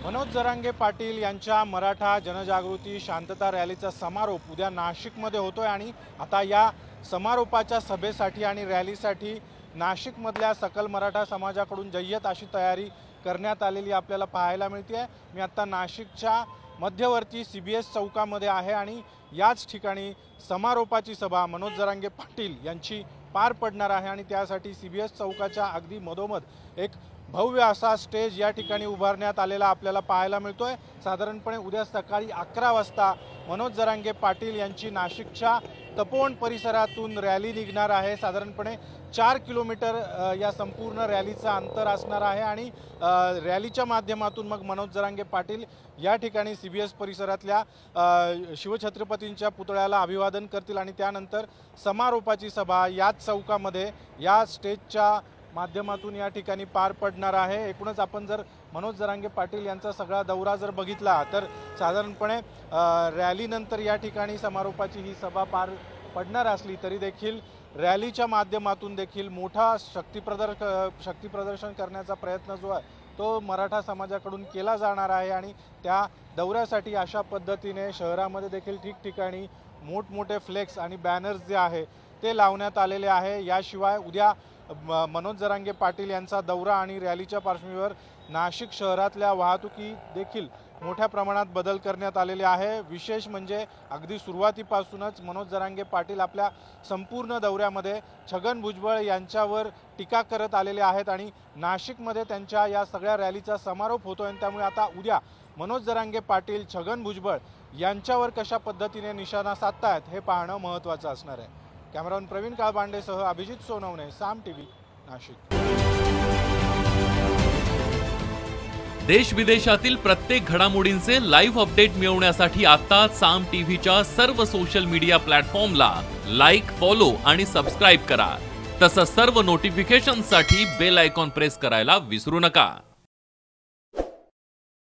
मनोज जरांगे पाटील यांच्या मराठा जनजागृती शांतता रॅलीचा समारोप उद्या नाशिकमध्ये होतोय आणि आता या समारोपाच्या सभेसाठी आणि रॅलीसाठी नाशिकमधल्या सकल मराठा समाजाकडून जय्यत अशी तयारी करण्यात आलेली आपल्याला पाहायला मिळते। मी आता नाशिकच्या मध्यवर्ती CBS चौकामध्ये आहे आणि याच ठिकाणी समारोपाची सभा मनोज जरांगे पाटील यांची पार पडणार आहे आणि त्यासाठी CBS चौकाच्या अगदी मधोमध एक भव्य असा स्टेज या ठिकाणी उभारण्यात आलेला आपल्याला पाहायला मिळतोय। साधारणपणे उद्या सकाळी 11 वाजता मनोज जरांगे पाटील यांची नाशिकच्या तपोवन परिसरातून रॅली निघणार आहे। साधारणपणे 4 किलोमीटर या संपूर्ण रॅलीचा अंतर असणार आहे आणि रॅलीच्या माध्यमातून मग मनोज जरांगे पाटील या ठिकाणी CBS परिसरातल्या शिवछत्रपतींच्या पुतळ्याला अभिवादन करतील आणि त्यानंतर समारोपाची सभा याच चौकामध्ये या स्टेजच्या माध्यमातून या ठिकाणी पार पडणार आहे। एकूणच आपण जर मनोज जरांगे पाटील यांचा सगळा दौरा जर बघितला तर साधारणपणे रॅलीनंतर या ठिकाणी समारोपाची ही सभा पार पडणार असली तरी देखील रॅलीच्या माध्यमातून देखील मोठा शक्ती प्रदर्शन करण्याचा प्रयत्न जो आहे तो मराठा समाजाकडून केला जाणार आहे आणि त्या दौऱ्यासाठी अशा पद्धतीने शहरामध्ये देखील ठिकठिकाणी मोठमोठे फ्लेक्स आणि बॅनर्स जे आहे ते लावण्यात आलेले आहे। याशिवाय उद्या मनोज जरांगे पाटील यांचा दौरा आणि रॅलीच्या पार्श्वभूमीवर नाशिक शहरातल्या वाहतुकी देखील मोठ्या प्रमाणात बदल करण्यात आलेले आहे। विशेष म्हणजे अगदी सुरुवातीपासूनच मनोज जरांगे पाटील आपल्या संपूर्ण दौऱ्यामध्ये छगन भुजबळ यांच्यावर टीका करत आलेले आहेत आणि नाशिकमध्ये त्यांच्या या सगळ्या रॅलीचा समारोप होतोय आणि त्यामुळे आता उद्या मनोज जरांगे पाटील छगन भुजबळ यांच्यावर कशा पद्धतीने निशाणा साधतायत हे पाहणं महत्त्वाचं असणार आहे। कॅमेरामन प्रवीण काळबांडेसह अभिजित सोनवणे, साम टीव्ही, नाशिक। देश विदेशातील प्रत्येक घडामोडींचे लाईव्ह अपडेट मिळवण्यासाठी आता साम टीव्हीच्या सर्व सोशल मीडिया प्लॅटफॉर्मला लाईक, फॉलो आणि सबस्क्राईब करा। तसंच सर्व नोटिफिकेशनसाठी बेल आयकॉन प्रेस करायला विसरू नका।